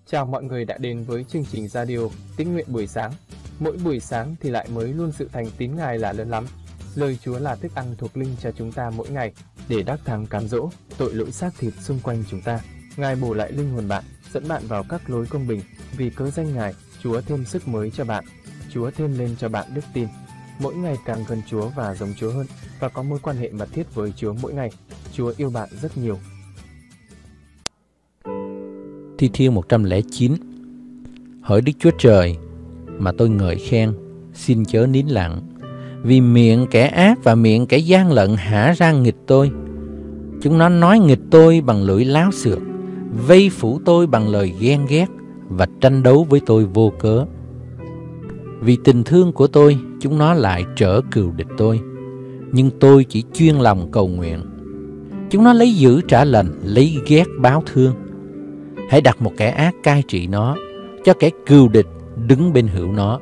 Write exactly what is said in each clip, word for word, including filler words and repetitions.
Chào mọi người đã đến với chương trình radio Tín nguyện buổi sáng. Mỗi buổi sáng thì lại mới luôn sự thành tín Ngài là lớn lắm. Lời Chúa là thức ăn thuộc linh cho chúng ta mỗi ngày để đắc thắng cám dỗ tội lỗi xác thịt xung quanh chúng ta. Ngài bổ lại linh hồn bạn, dẫn bạn vào các lối công bình. Vì cớ danh Ngài, Chúa thêm sức mới cho bạn. Chúa thêm lên cho bạn đức tin. Mỗi ngày càng gần Chúa và giống Chúa hơn, và có mối quan hệ mật thiết với Chúa mỗi ngày. Chúa yêu bạn rất nhiều. Thi Thiên một trăm lẻ chín. Hỡi Đức Chúa Trời mà tôi ngợi khen, xin chớ nín lặng, vì miệng kẻ ác và miệng kẻ gian lận hả ra nghịch tôi. Chúng nó nói nghịch tôi bằng lưỡi láo xược, vây phủ tôi bằng lời ghen ghét và tranh đấu với tôi vô cớ. Vì tình thương của tôi, chúng nó lại trở cừu địch tôi, nhưng tôi chỉ chuyên lòng cầu nguyện. Chúng nó lấy dữ trả lành, lấy ghét báo thương. Hãy đặt một kẻ ác cai trị nó, cho kẻ cừu địch đứng bên hữu nó.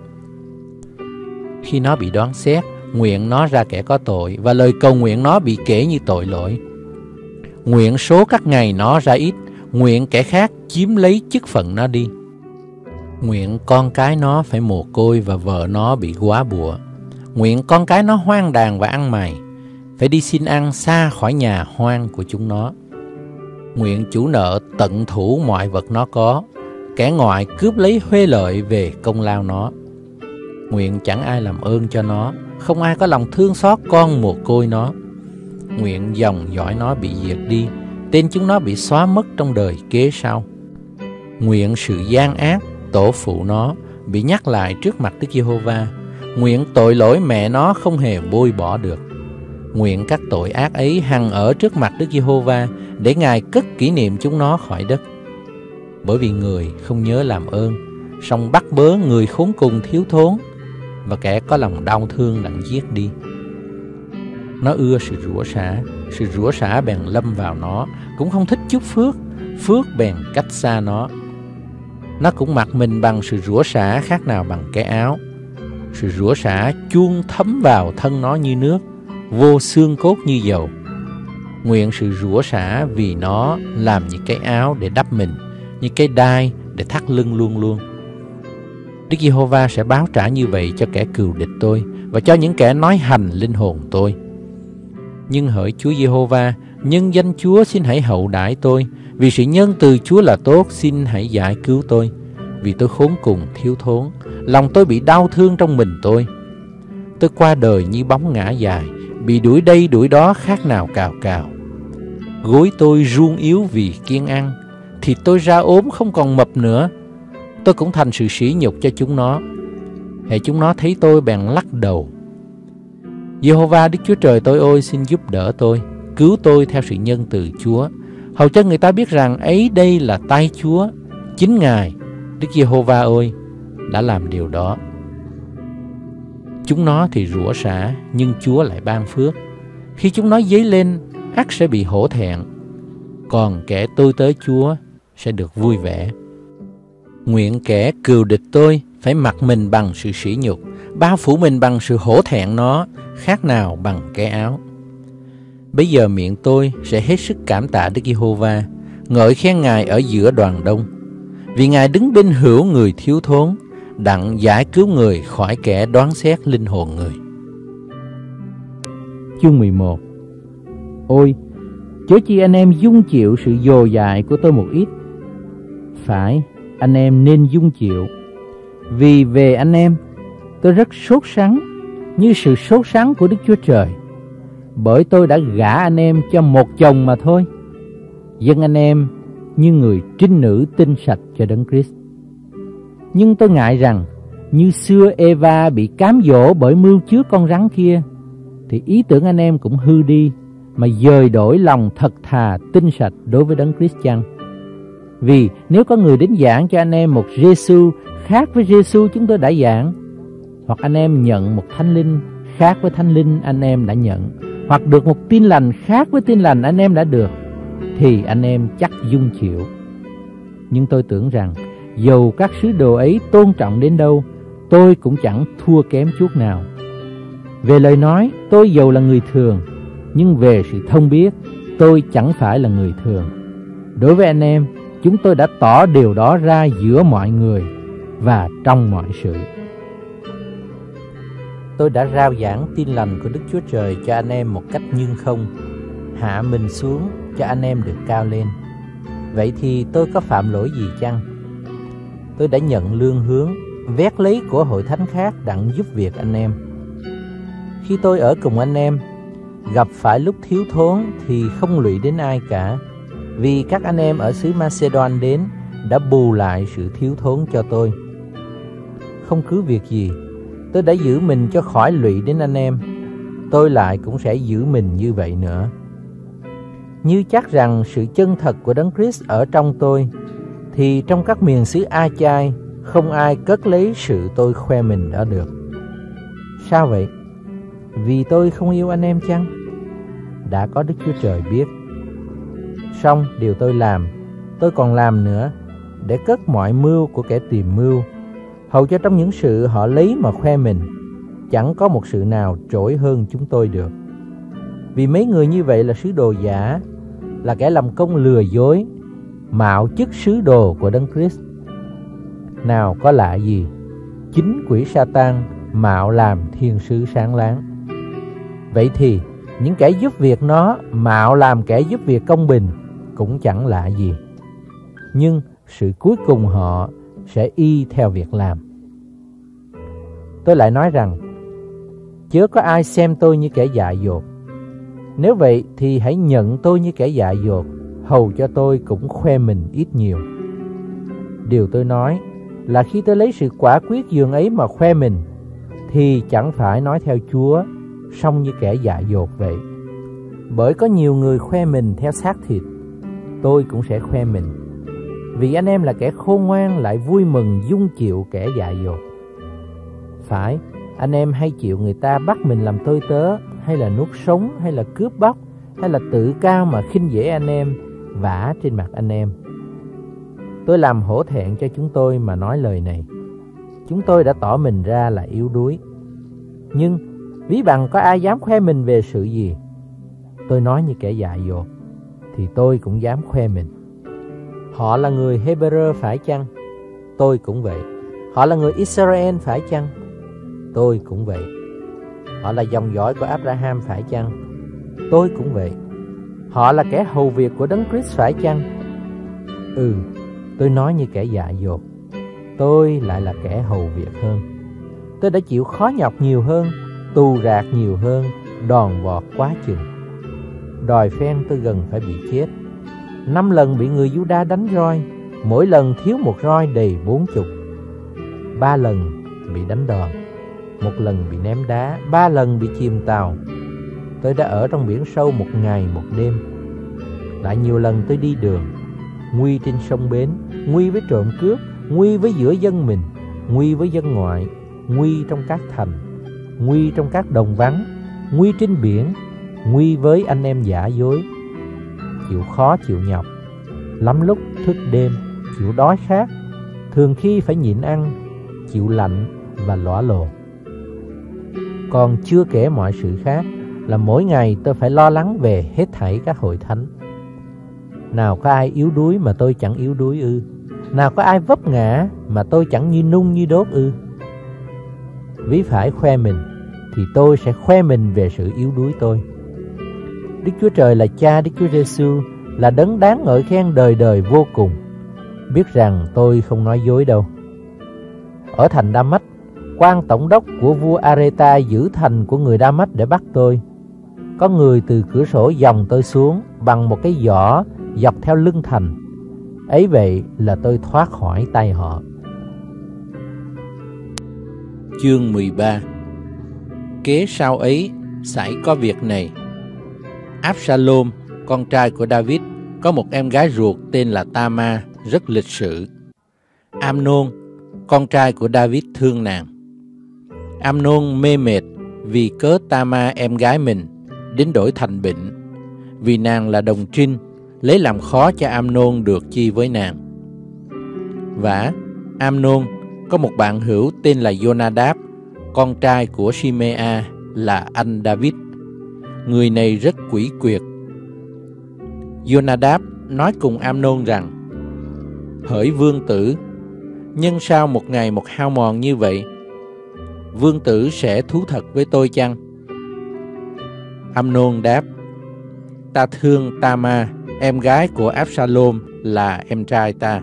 Khi nó bị đoán xét, nguyện nó ra kẻ có tội, và lời cầu nguyện nó bị kể như tội lỗi. Nguyện số các ngày nó ra ít, nguyện kẻ khác chiếm lấy chức phận nó đi. Nguyện con cái nó phải mồ côi và vợ nó bị góa bụa. Nguyện con cái nó hoang đàn và ăn mày, phải đi xin ăn xa khỏi nhà hoang của chúng nó. Nguyện chủ nợ tận thủ mọi vật nó có, kẻ ngoại cướp lấy huê lợi về công lao nó. Nguyện chẳng ai làm ơn cho nó, không ai có lòng thương xót con mồ côi nó. Nguyện dòng dõi nó bị diệt đi, tên chúng nó bị xóa mất trong đời kế sau. Nguyện sự gian ác tổ phụ nó bị nhắc lại trước mặt Đức Giê-hô-va. Nguyện tội lỗi mẹ nó không hề bôi bỏ được. Nguyện các tội ác ấy hằng ở trước mặt Đức Giê-hô-va, để Ngài cất kỷ niệm chúng nó khỏi đất. Bởi vì người không nhớ làm ơn, song bắt bớ người khốn cùng thiếu thốn, và kẻ có lòng đau thương đặng giết đi. Nó ưa sự rủa xả, sự rủa xả bèn lâm vào nó, cũng không thích chúc phước, phước bèn cách xa nó. Nó cũng mặc mình bằng sự rủa xả khác nào bằng cái áo. Sự rủa xả chuông thấm vào thân nó như nước, vô xương cốt như dầu. Nguyện sự rủa xả vì nó làm như cái áo để đắp mình, như cái đai để thắt lưng luôn luôn. Đức Giê-hô-va sẽ báo trả như vậy cho kẻ cừu địch tôi, và cho những kẻ nói hành linh hồn tôi. Nhưng hỡi Chúa Giê-hô-va, nhân danh Chúa xin hãy hậu đãi tôi, vì sự nhân từ Chúa là tốt, xin hãy giải cứu tôi. Vì tôi khốn cùng thiếu thốn, lòng tôi bị đau thương trong mình tôi. Tôi qua đời như bóng ngã dài, bị đuổi đây đuổi đó khác nào cào cào. Gối tôi run yếu vì kiêng ăn, thịt tôi ra ốm không còn mập nữa. Tôi cũng thành sự sỉ nhục cho chúng nó. Hễ chúng nó thấy tôi bèn lắc đầu. Giê-hô-va Đức Chúa Trời tôi ơi, xin giúp đỡ tôi, cứu tôi theo sự nhân từ Chúa, hầu cho người ta biết rằng ấy đây là tay Chúa, chính Ngài, Đức Giê-hô-va ơi, đã làm điều đó. Chúng nó thì rủa xả, nhưng Chúa lại ban phước. Khi chúng nó dấy lên, ắt sẽ bị hổ thẹn, còn kẻ tôi tới Chúa sẽ được vui vẻ. Nguyện kẻ cừu địch tôi phải mặc mình bằng sự sỉ nhục, bao phủ mình bằng sự hổ thẹn nó, khác nào bằng cái áo. Bây giờ miệng tôi sẽ hết sức cảm tạ Đức Giê-hô-va, ngợi khen Ngài ở giữa đoàn đông, vì Ngài đứng bên hữu người thiếu thốn, đặng giải cứu người khỏi kẻ đoán xét linh hồn người. Chương mười một. Ôi, chớ chi anh em dung chịu sự dồ dại của tôi một ít. Phải, anh em nên dung chịu. Vì về anh em, tôi rất sốt sắng, như sự sốt sắng của Đức Chúa Trời. Bởi tôi đã gả anh em cho một chồng mà thôi. Dân anh em như người trinh nữ tinh sạch cho Đấng Christ. Nhưng tôi ngại rằng, như xưa Eva bị cám dỗ bởi mưu trước con rắn kia, thì ý tưởng anh em cũng hư đi, mà dời đổi lòng thật thà tinh sạch đối với Đấng Christ chăng? Vì nếu có người đến giảng cho anh em một Giê-xu khác với Giê-xu chúng tôi đã giảng, hoặc anh em nhận một thánh linh khác với thánh linh anh em đã nhận, hoặc được một tin lành khác với tin lành anh em đã được, thì anh em chắc dung chịu. Nhưng tôi tưởng rằng, dầu các sứ đồ ấy tôn trọng đến đâu, tôi cũng chẳng thua kém chút nào. Về lời nói, tôi dầu là người thường, nhưng về sự thông biết, tôi chẳng phải là người thường. Đối với anh em, chúng tôi đã tỏ điều đó ra giữa mọi người và trong mọi sự. Tôi đã rao giảng tin lành của Đức Chúa Trời cho anh em một cách nhưng không, hạ mình xuống cho anh em được cao lên. Vậy thì tôi có phạm lỗi gì chăng? Tôi đã nhận lương hướng, vét lấy của hội thánh khác đặng giúp việc anh em. Khi tôi ở cùng anh em, gặp phải lúc thiếu thốn thì không lụy đến ai cả, vì các anh em ở xứ Macedon đến đã bù lại sự thiếu thốn cho tôi. Không cứ việc gì, tôi đã giữ mình cho khỏi lụy đến anh em, tôi lại cũng sẽ giữ mình như vậy nữa. Như chắc rằng sự chân thật của Đấng Christ ở trong tôi, thì trong các miền xứ A-chai không ai cất lấy sự tôi khoe mình đó được. Sao vậy? Vì tôi không yêu anh em chăng? Đã có Đức Chúa Trời biết. Song điều tôi làm, tôi còn làm nữa, để cất mọi mưu của kẻ tìm mưu, hầu cho trong những sự họ lấy mà khoe mình, chẳng có một sự nào trỗi hơn chúng tôi được. Vì mấy người như vậy là sứ đồ giả, là kẻ làm công lừa dối, mạo chức sứ đồ của Đấng Christ. Nào có lạ gì, chính quỷ Sa-tan mạo làm thiên sứ sáng láng. Vậy thì những kẻ giúp việc nó mạo làm kẻ giúp việc công bình cũng chẳng lạ gì. Nhưng sự cuối cùng họ sẽ y theo việc làm. Tôi lại nói rằng, chớ có ai xem tôi như kẻ dại dột. Nếu vậy thì hãy nhận tôi như kẻ dại dột, hầu cho tôi cũng khoe mình ít nhiều. Điều tôi nói là khi tôi lấy sự quả quyết dường ấy mà khoe mình, thì chẳng phải nói theo Chúa, song như kẻ dại dột vậy. Bởi có nhiều người khoe mình theo xác thịt, tôi cũng sẽ khoe mình. Vì anh em là kẻ khôn ngoan lại vui mừng dung chịu kẻ dại dột. Phải, anh em hay chịu người ta bắt mình làm tôi tớ, hay là nuốt sống, hay là cướp bóc, hay là tự cao mà khinh dễ anh em, vả trên mặt anh em. Tôi làm hổ thẹn cho chúng tôi mà nói lời này. Chúng tôi đã tỏ mình ra là yếu đuối. Nhưng ví bằng có ai dám khoe mình về sự gì, tôi nói như kẻ dại dột, thì tôi cũng dám khoe mình. Họ là người Hebrew phải chăng? Tôi cũng vậy. Họ là người Israel phải chăng? Tôi cũng vậy. Họ là dòng dõi của Abraham phải chăng? Tôi cũng vậy. Họ là kẻ hầu việc của Đấng Christ phải chăng? Ừ, tôi nói như kẻ dại dột. Tôi lại là kẻ hầu việc hơn. Tôi đã chịu khó nhọc nhiều hơn, tù rạc nhiều hơn, đòn vọt quá chừng. Đòi phen tôi gần phải bị chết. Năm lần bị người Giu-đa đánh roi, mỗi lần thiếu một roi đầy bốn chục. Ba lần bị đánh đòn, một lần bị ném đá, ba lần bị chìm tàu. Tôi đã ở trong biển sâu một ngày một đêm. Lại nhiều lần tôi đi đường, nguy trên sông bến, nguy với trộm cướp, nguy với giữa dân mình, nguy với dân ngoại, nguy trong các thành, nguy trong các đồng vắng, nguy trên biển, nguy với anh em giả dối. Chịu khó chịu nhọc, lắm lúc thức đêm, chịu đói khát, thường khi phải nhịn ăn, chịu lạnh và lõa lồ. Còn chưa kể mọi sự khác, là mỗi ngày tôi phải lo lắng về hết thảy các hội thánh. Nào có ai yếu đuối mà tôi chẳng yếu đuối ư? Nào có ai vấp ngã mà tôi chẳng như nung như đốt ư? Ví phải khoe mình, thì tôi sẽ khoe mình về sự yếu đuối tôi. Đức Chúa Trời là Cha Đức Chúa Giêsu, là đấng đáng ngợi khen đời đời vô cùng, biết rằng tôi không nói dối đâu. Ở thành Đa-mách, quan tổng đốc của vua Areta giữ thành của người Đa-mách để bắt tôi. Có người từ cửa sổ dòng tôi xuống bằng một cái giỏ dọc theo lưng thành. Ấy vậy là tôi thoát khỏi tay họ. Chương mười ba. Kế sau ấy xảy có việc này. Absalom, con trai của David, có một em gái ruột tên là Tama, rất lịch sự. Amnon, con trai của David, thương nàng. Amnon mê mệt vì cớ Tama em gái mình, đến đổi thành bệnh, vì nàng là đồng trinh, lấy làm khó cho Amnon được chi với nàng. Vả, Amnon có một bạn hữu tên là Jonadab, con trai của Shimea, là anh David. Người này rất quỷ quyệt. Jonadab nói cùng Amnon rằng: Hỡi vương tử, nhân sao một ngày một hao mòn như vậy? Vương tử sẽ thú thật với tôi chăng? Amnon đáp: Ta thương Tama, em gái của Absalom là em trai ta.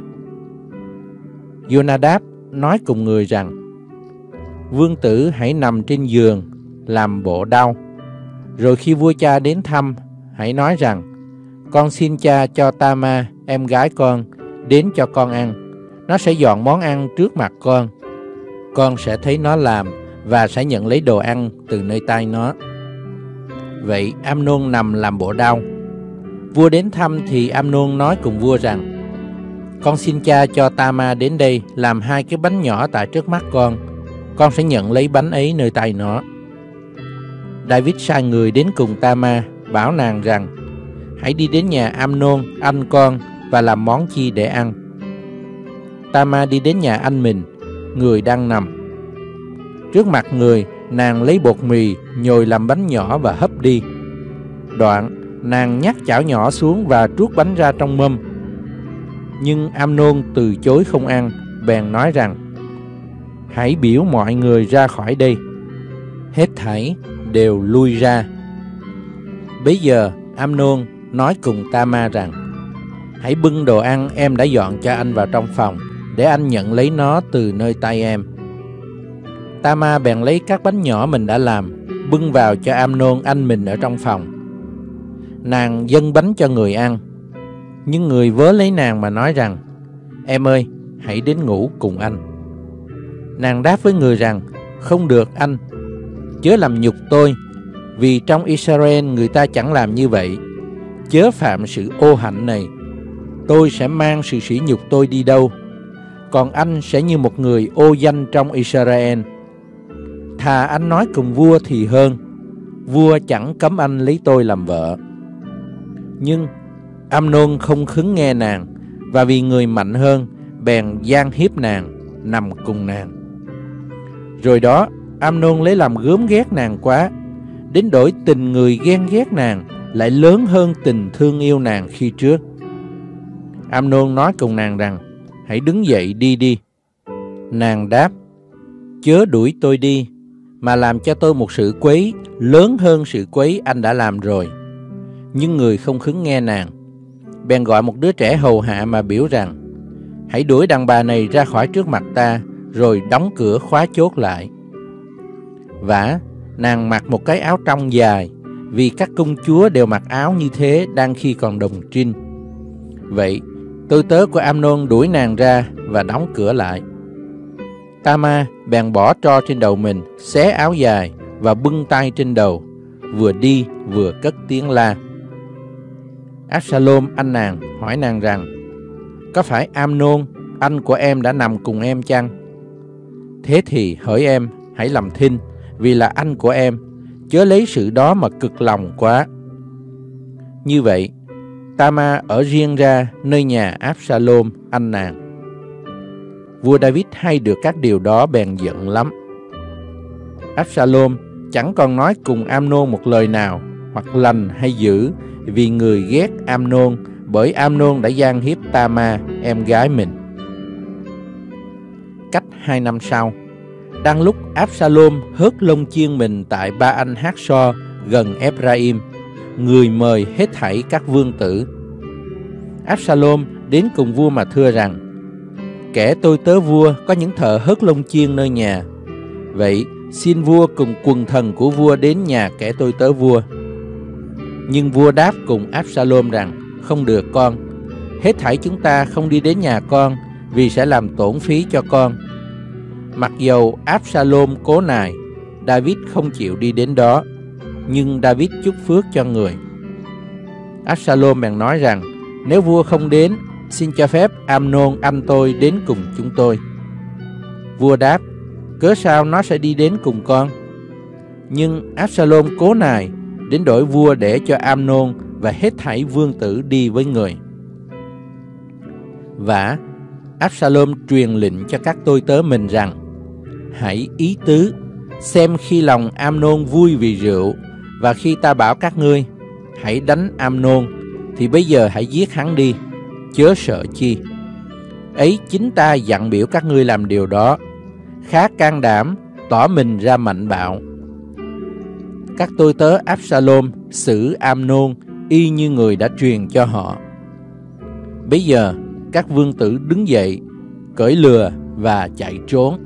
Jonadab nói cùng người rằng: Vương tử hãy nằm trên giường, làm bộ đau. Rồi khi vua cha đến thăm, hãy nói rằng: Con xin cha cho Tama, em gái con, đến cho con ăn. Nó sẽ dọn món ăn trước mặt con. Con sẽ thấy nó làm và sẽ nhận lấy đồ ăn từ nơi tay nó. Vậy Amnon nằm làm bộ đau. Vua đến thăm thì Amnon nói cùng vua rằng: Con xin cha cho Tama đến đây làm hai cái bánh nhỏ tại trước mắt con. Con sẽ nhận lấy bánh ấy nơi tay nó. David sai người đến cùng Tama, bảo nàng rằng: Hãy đi đến nhà Amnon, anh con, và làm món chi để ăn. Tama đi đến nhà anh mình, người đang nằm. Trước mặt người, nàng lấy bột mì, nhồi làm bánh nhỏ và hấp đi. Đoạn, nàng nhắc chảo nhỏ xuống và trút bánh ra trong mâm. Nhưng Amnon từ chối không ăn, bèn nói rằng: Hãy biểu mọi người ra khỏi đây. Hết thảy đều lui ra. Bấy giờ Amnon nói cùng Tama rằng: Hãy bưng đồ ăn em đã dọn cho anh vào trong phòng, để anh nhận lấy nó từ nơi tay em. Tama bèn lấy các bánh nhỏ mình đã làm, bưng vào cho Amnon anh mình ở trong phòng. Nàng dâng bánh cho người ăn, nhưng người vớ lấy nàng mà nói rằng: Em ơi, hãy đến ngủ cùng anh. Nàng đáp với người rằng: Không được anh, chớ làm nhục tôi, vì trong Israel người ta chẳng làm như vậy. Chớ phạm sự ô hạnh này, tôi sẽ mang sự sỉ nhục tôi đi đâu, còn anh sẽ như một người ô danh trong Israel. Thà anh nói cùng vua thì hơn, vua chẳng cấm anh lấy tôi làm vợ. Nhưng Amnon không khứng nghe nàng, và vì người mạnh hơn, bèn gian hiếp nàng, nằm cùng nàng. Rồi đó, Amnon lấy làm gớm ghét nàng quá, đến đổi tình người ghen ghét nàng lại lớn hơn tình thương yêu nàng khi trước. Amnon nói cùng nàng rằng: Hãy đứng dậy đi đi. Nàng đáp: Chớ đuổi tôi đi, mà làm cho tôi một sự quấy lớn hơn sự quấy anh đã làm rồi. Nhưng người không khứng nghe nàng, bèn gọi một đứa trẻ hầu hạ mà biểu rằng: Hãy đuổi đàn bà này ra khỏi trước mặt ta, rồi đóng cửa khóa chốt lại. Vả, nàng mặc một cái áo trong dài, vì các công chúa đều mặc áo như thế đang khi còn đồng trinh. Vậy tôi tớ của Amnon đuổi nàng ra và đóng cửa lại. Tama bèn bỏ tro trên đầu mình, xé áo dài và bưng tay trên đầu, vừa đi vừa cất tiếng la. Absalom anh nàng hỏi nàng rằng: Có phải Amnon anh của em đã nằm cùng em chăng? Thế thì hỡi em, hãy làm thinh, vì là anh của em, chớ lấy sự đó mà cực lòng quá. Như vậy, Tama ở riêng ra nơi nhà Absalom anh nàng. Vua David hay được các điều đó bèn giận lắm. Absalom chẳng còn nói cùng Amnon một lời nào, hoặc lành hay dữ, vì người ghét Amnon, bởi Amnon đã gian hiếp Tama, em gái mình. Cách hai năm sau, đang lúc Absalom hớt lông chiên mình tại Ba Anh Hát So gần Ephraim, người mời hết thảy các vương tử. Absalom đến cùng vua mà thưa rằng: Kẻ tôi tớ vua có những thợ hớt lông chiên nơi nhà. Vậy xin vua cùng quần thần của vua đến nhà kẻ tôi tớ vua. Nhưng vua đáp cùng Absalom rằng: Không được con, hết thảy chúng ta không đi đến nhà con, vì sẽ làm tổn phí cho con. Mặc dầu Absalom cố nài, David không chịu đi đến đó, nhưng David chúc phước cho người. Absalom bèn nói rằng: Nếu vua không đến, xin cho phép Amnon anh tôi đến cùng chúng tôi. Vua đáp: Cớ sao nó sẽ đi đến cùng con? Nhưng Absalom cố nài, đến đổi vua để cho Amnon và hết thảy vương tử đi với người. Và Absalom truyền lệnh cho các tôi tớ mình rằng: Hãy ý tứ, xem khi lòng Amnon vui vì rượu, và khi ta bảo các ngươi: Hãy đánh Amnon, thì bây giờ hãy giết hắn đi, chớ sợ chi. ấy chính ta dặn biểu các ngươi làm điều đó. Khá can đảm, tỏ mình ra mạnh bạo. Các tôi tớ Absalom xử Amnon y như người đã truyền cho họ. Bây giờ các vương tử đứng dậy, cởi lừa và chạy trốn.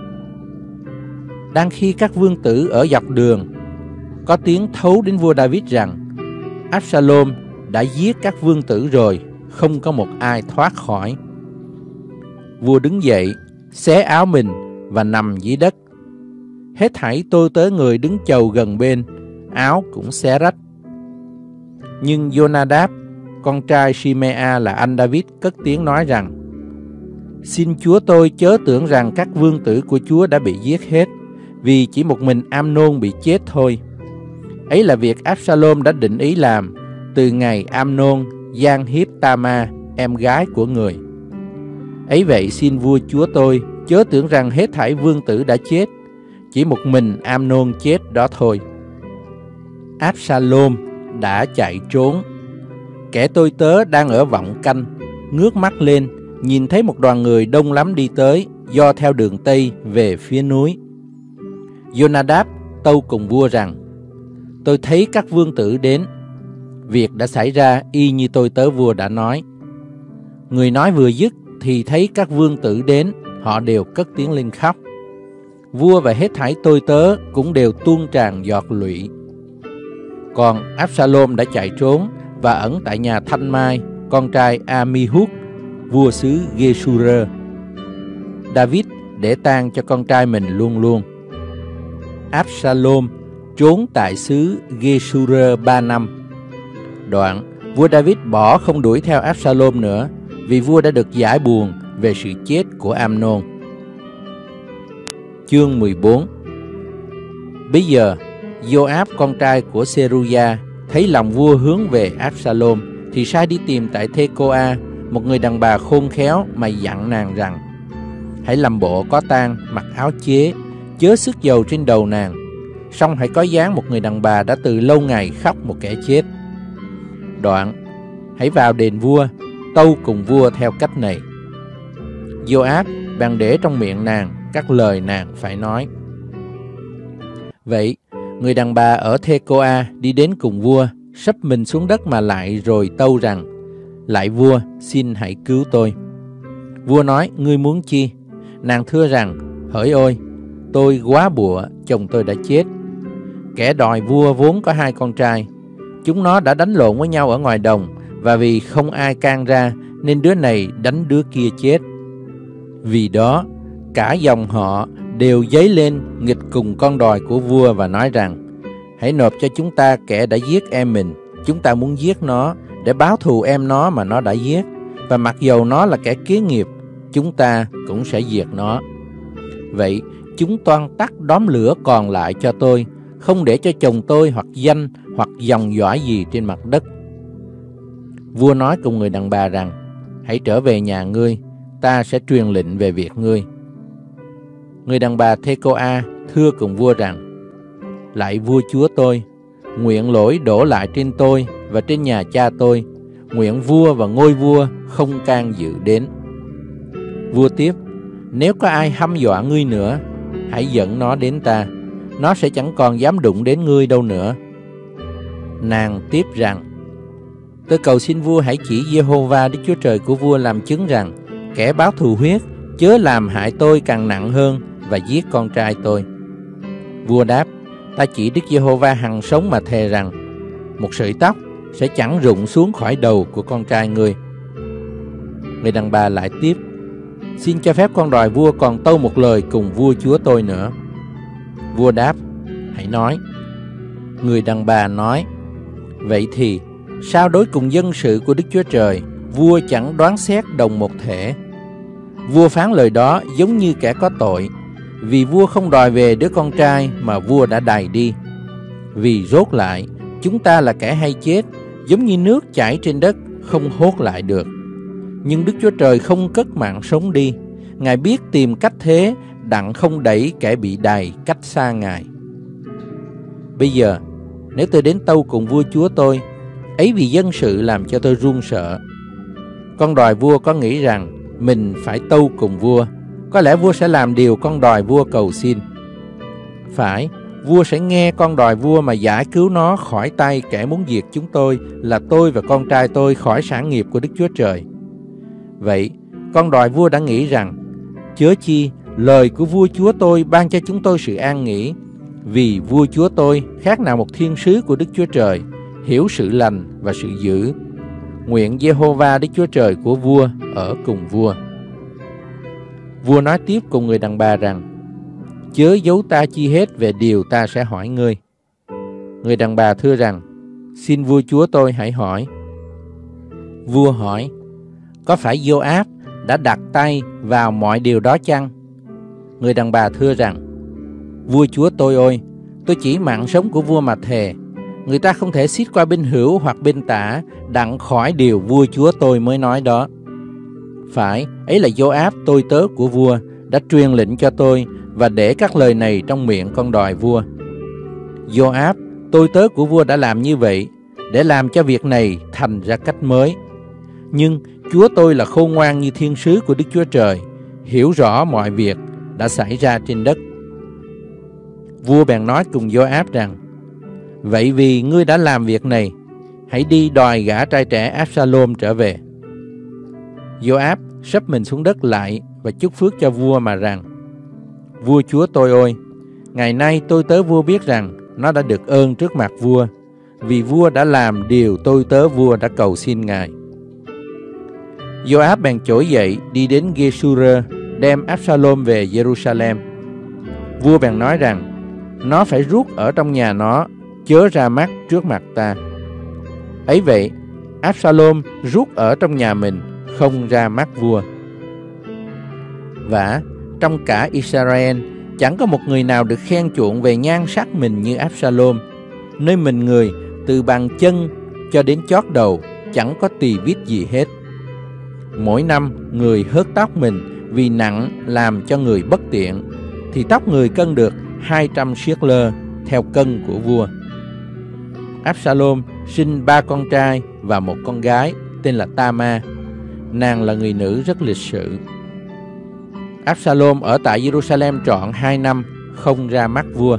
Đang khi các vương tử ở dọc đường, có tiếng thấu đến vua David rằng Absalom đã giết các vương tử rồi, không có một ai thoát khỏi. Vua đứng dậy, xé áo mình và nằm dưới đất. Hết thảy tôi tớ người đứng chầu gần bên, áo cũng xé rách. Nhưng Jonadab, con trai Shimea là anh David, cất tiếng nói rằng: Xin Chúa tôi chớ tưởng rằng các vương tử của Chúa đã bị giết hết, vì chỉ một mình Amnon bị chết thôi. Ấy là việc Absalom đã định ý làm từ ngày Amnon gian hiếp Tama, em gái của người. Ấy vậy xin vua chúa tôi chớ tưởng rằng hết thảy vương tử đã chết, chỉ một mình Amnon chết đó thôi. Absalom đã chạy trốn. Kẻ tôi tớ đang ở vọng canh, ngước mắt lên, nhìn thấy một đoàn người đông lắm đi tới, do theo đường Tây về phía núi. Jonadab tâu cùng vua rằng: Tôi thấy các vương tử đến. Việc đã xảy ra y như tôi tớ vua đã nói. Người nói vừa dứt thì thấy các vương tử đến, họ đều cất tiếng lên khóc. Vua và hết thảy tôi tớ cũng đều tuôn tràn giọt lụy. Còn Absalom đã chạy trốn và ẩn tại nhà Thanh Mai, con trai Amihud, vua xứ Geshur. David để tang cho con trai mình luôn luôn. Absalom trốn tại xứ Geshur ba năm. Đoạn vua David bỏ không đuổi theo Absalom nữa, vì vua đã được giải buồn về sự chết của Amnon. Chương mười bốn. Bây giờ Joab, con trai của Seruya, thấy lòng vua hướng về Absalom, thì sai đi tìm tại Tekoa một người đàn bà khôn khéo, mà dặn nàng rằng: Hãy làm bộ có tang, mặc áo chế, chớ sức dầu trên đầu nàng, song hãy có dáng một người đàn bà đã từ lâu ngày khóc một kẻ chết. Đoạn hãy vào đền vua, tâu cùng vua theo cách này. Joab bèn để trong miệng nàng các lời nàng phải nói. Vậy người đàn bà ở Tekoa đi đến cùng vua, sấp mình xuống đất mà lại, rồi tâu rằng: Lạy vua, xin hãy cứu tôi. Vua nói: Ngươi muốn chi? Nàng thưa rằng: Hỡi ôi, tôi quá bụa, chồng tôi đã chết. Kẻ đòi vua vốn có hai con trai. Chúng nó đã đánh lộn với nhau ở ngoài đồng, và vì không ai can ra, nên đứa này đánh đứa kia chết. Vì đó, cả dòng họ đều dấy lên nghịch cùng con đòi của vua và nói rằng: Hãy nộp cho chúng ta kẻ đã giết em mình. Chúng ta muốn giết nó để báo thù em nó mà nó đã giết, và mặc dầu nó là kẻ kế nghiệp, chúng ta cũng sẽ diệt nó. Vậy chúng toan tắt đóm lửa còn lại cho tôi, không để cho chồng tôi hoặc danh hoặc dòng dõi gì trên mặt đất. Vua nói cùng người đàn bà rằng: Hãy trở về nhà ngươi, ta sẽ truyền lệnh về việc ngươi. Người đàn bà Tekoa thưa cùng vua rằng: Lạy vua chúa tôi, nguyện lỗi đổ lại trên tôi và trên nhà cha tôi, nguyện vua và ngôi vua không can dự đến. Vua tiếp: Nếu có ai hăm dọa ngươi nữa, hãy dẫn nó đến ta, nó sẽ chẳng còn dám đụng đến ngươi đâu nữa. Nàng tiếp rằng: Tôi cầu xin vua hãy chỉ Giê-hô-va Đức Chúa Trời của vua làm chứng rằng kẻ báo thù huyết chớ làm hại tôi càng nặng hơn và giết con trai tôi. Vua đáp: Ta chỉ Đức Giê-hô-va hằng sống mà thề rằng một sợi tóc sẽ chẳng rụng xuống khỏi đầu của con trai ngươi. Người đàn bà lại tiếp: Xin cho phép con đòi vua còn tâu một lời cùng vua chúa tôi nữa. Vua đáp: Hãy nói. Người đàn bà nói: Vậy thì sao đối cùng dân sự của Đức Chúa Trời, vua chẳng đoán xét đồng một thể? Vua phán lời đó giống như kẻ có tội, vì vua không đòi về đứa con trai mà vua đã đày đi. Vì rốt lại, chúng ta là kẻ hay chết, giống như nước chảy trên đất, không hốt lại được. Nhưng Đức Chúa Trời không cất mạng sống đi. Ngài biết tìm cách thế, đặng không đẩy kẻ bị đày cách xa Ngài. Bây giờ, nếu tôi đến tâu cùng vua chúa tôi, ấy vì dân sự làm cho tôi run sợ. Con đòi vua có nghĩ rằng mình phải tâu cùng vua. Có lẽ vua sẽ làm điều con đòi vua cầu xin. Phải, vua sẽ nghe con đòi vua mà giải cứu nó khỏi tay kẻ muốn diệt chúng tôi, là tôi và con trai tôi, khỏi sản nghiệp của Đức Chúa Trời. Vậy, con đòi vua đã nghĩ rằng, chớ chi lời của vua chúa tôi ban cho chúng tôi sự an nghỉ, vì vua chúa tôi khác nào một thiên sứ của Đức Chúa Trời, hiểu sự lành và sự dữ. Nguyện Giê-hô-va Đức Chúa Trời của vua ở cùng vua. Vua nói tiếp cùng người đàn bà rằng, chớ giấu ta chi hết về điều ta sẽ hỏi ngươi. Người đàn bà thưa rằng, xin vua chúa tôi hãy hỏi. Vua hỏi, có phải Giô-áp đã đặt tay vào mọi điều đó chăng? Người đàn bà thưa rằng, vua chúa tôi ơi, tôi chỉ mạng sống của vua mà thề. Người ta không thể xiết qua bên hữu hoặc bên tả, đặng khỏi điều vua chúa tôi mới nói đó. Phải, ấy là Giô-áp tôi tớ của vua đã truyền lệnh cho tôi và để các lời này trong miệng con đòi vua. Giô-áp tôi tớ của vua đã làm như vậy để làm cho việc này thành ra cách mới. Nhưng chúa tôi là khôn ngoan như thiên sứ của Đức Chúa Trời, hiểu rõ mọi việc đã xảy ra trên đất. Vua bèn nói cùng Giô-áp rằng, vậy vì ngươi đã làm việc này, hãy đi đòi gả trai trẻ Áp-sa-lôm trở về. Giô-áp sấp mình xuống đất lại và chúc phước cho vua mà rằng, vua chúa tôi ơi, ngày nay tôi tớ vua biết rằng nó đã được ơn trước mặt vua, vì vua đã làm điều tôi tớ vua đã cầu xin ngài. Giô-áp bèn trỗi dậy đi đến Gê-su-rơ, đem Áp-sa-lôm về Giê-ru-sa-lem. Vua bèn nói rằng, nó phải rút ở trong nhà nó, chớ ra mắt trước mặt ta. Ấy vậy, Áp-sa-lôm rút ở trong nhà mình, không ra mắt vua. Vả, trong cả Israel, chẳng có một người nào được khen chuộng về nhan sắc mình như Áp-sa-lôm. Nơi mình người, từ bàn chân cho đến chót đầu, chẳng có tì vết gì hết. Mỗi năm, người hớt tóc mình vì nặng làm cho người bất tiện, thì tóc người cân được hai trăm siết lơ theo cân của vua. Áp-sa-lôm sinh ba con trai và một con gái tên là Ta-ma. Nàng là người nữ rất lịch sự. Áp-sa-lôm ở tại Giê-ru-sa-lem trọn hai năm, không ra mắt vua.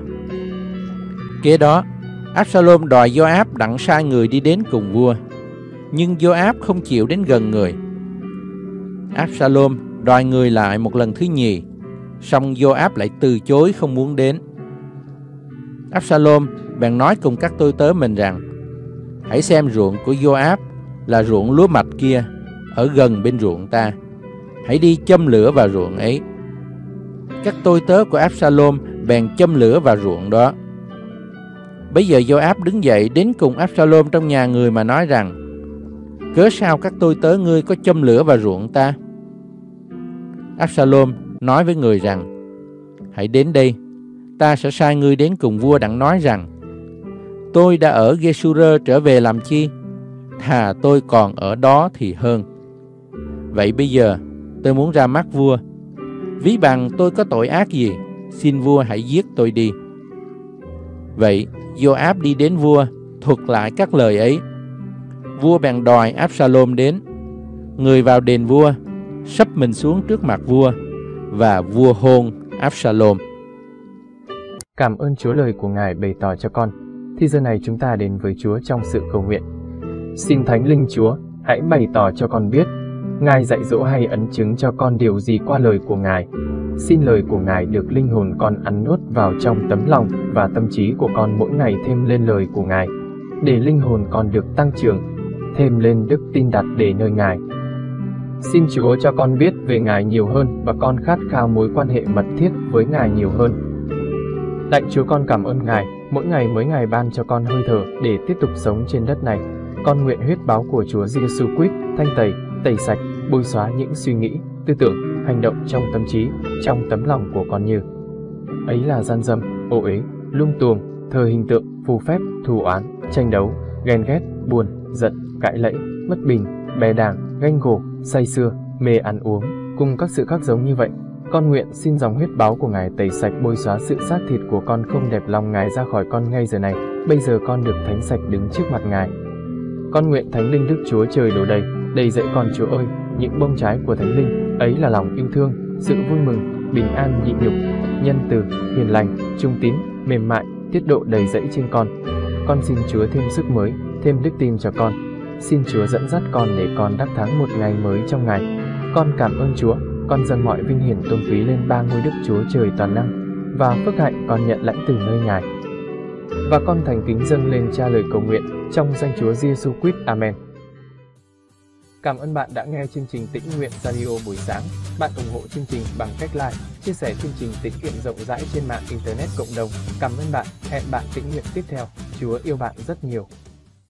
Kế đó, Áp-sa-lôm đòi Giô-áp đặng sai người đi đến cùng vua, nhưng Giô-áp không chịu đến gần người. Áp-sa-lôm đòi người lại một lần thứ nhì, song Giô-áp lại từ chối không muốn đến. Áp-sa-lôm bèn nói cùng các tôi tớ mình rằng, hãy xem ruộng của Giô-áp là ruộng lúa mạch kia, ở gần bên ruộng ta, hãy đi châm lửa vào ruộng ấy. Các tôi tớ của Áp-sa-lôm bèn châm lửa vào ruộng đó. Bây giờ Giô-áp đứng dậy đến cùng Áp-sa-lôm trong nhà người mà nói rằng, cớ sao các tôi tớ ngươi có châm lửa vào ruộng ta? Áp-sa-lôm nói với người rằng, hãy đến đây, ta sẽ sai ngươi đến cùng vua đặng nói rằng, tôi đã ở Gê-su-rơ trở về làm chi? Thà tôi còn ở đó thì hơn. Vậy bây giờ tôi muốn ra mắt vua. Ví bằng tôi có tội ác gì, xin vua hãy giết tôi đi. Vậy Giô-áp đi đến vua, thuật lại các lời ấy. Vua bèn đòi Áp-sa-lôm đến. Người vào đền vua, sấp mình xuống trước mặt vua, và vua hôn Áp-sa-lôm. Cảm ơn Chúa lời của Ngài bày tỏ cho con. Thì giờ này chúng ta đến với Chúa trong sự cầu nguyện. Xin Thánh Linh Chúa, hãy bày tỏ cho con biết, Ngài dạy dỗ hay ấn chứng cho con điều gì qua lời của Ngài. Xin lời của Ngài được linh hồn con ăn nuốt vào trong tấm lòng và tâm trí của con mỗi ngày thêm lên lời của Ngài, để linh hồn con được tăng trưởng, thêm lên đức tin đặt để nơi Ngài. Xin Chúa cho con biết về Ngài nhiều hơn và con khát khao mối quan hệ mật thiết với Ngài nhiều hơn. Lạy Chúa, con cảm ơn Ngài, mỗi ngày mỗi ngày ban cho con hơi thở để tiếp tục sống trên đất này. Con nguyện huyết báo của Chúa Giêsu Christ thanh tẩy, tẩy sạch, bôi xóa những suy nghĩ, tư tưởng, hành động trong tâm trí, trong tấm lòng của con như ấy là gian dâm, ô uế, lung tuồng, thờ hình tượng, phù phép, thù oán, tranh đấu, ghen ghét, buồn, giận, cãi lẫy, bất bình, bè đảng, ganh gổ, say sưa, mê ăn uống, cùng các sự khác giống như vậy. Con nguyện xin dòng huyết báo của Ngài tẩy sạch, bôi xóa sự xác thịt của con không đẹp lòng Ngài ra khỏi con ngay giờ này. Bây giờ con được thánh sạch đứng trước mặt Ngài. Con nguyện Thánh Linh Đức Chúa Trời đổ đầy, đầy dẫy con Chúa ơi, những bông trái của Thánh Linh, Ấy là lòng yêu thương, sự vui mừng, bình an nhịn nhục, nhân từ, hiền lành, trung tín, mềm mại, tiết độ đầy dẫy trên con. Con xin Chúa thêm sức mới, thêm đức tin cho con. Xin Chúa dẫn dắt con để con đắc thắng một ngày mới trong ngày. Con cảm ơn Chúa, con dâng mọi vinh hiển tôn quý lên ba ngôi Đức Chúa Trời toàn năng, và phước hạnh con nhận lãnh từ nơi Ngài. Và con thành kính dâng lên Cha lời cầu nguyện trong danh Chúa Giêsu Christ. Amen. Cảm ơn bạn đã nghe chương trình Tĩnh Nguyện Radio buổi sáng. Bạn ủng hộ chương trình bằng cách like, chia sẻ chương trình tĩnh nguyện rộng rãi trên mạng Internet cộng đồng. Cảm ơn bạn. Hẹn bạn tĩnh nguyện tiếp theo. Chúa yêu bạn rất nhiều.